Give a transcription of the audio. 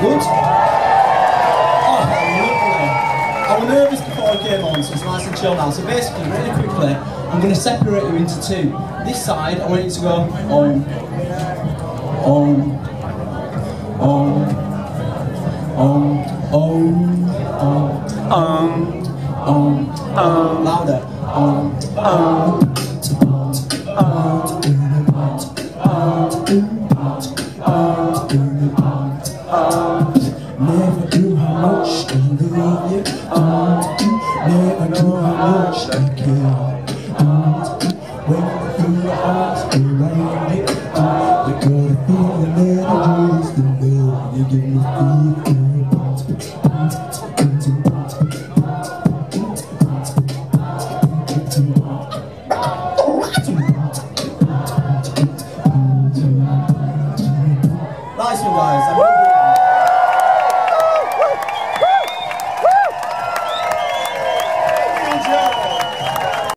good? Oh, lovely. I was nervous before I came on, so it's nice and chill now. So basically, really quickly, I'm going to separate you into two. This side, I want you to go on, louder. Never knew how much I love you. Never knew how much I care. When I feel your arms around you, you got a feeling that I just don't know. You give me feeling.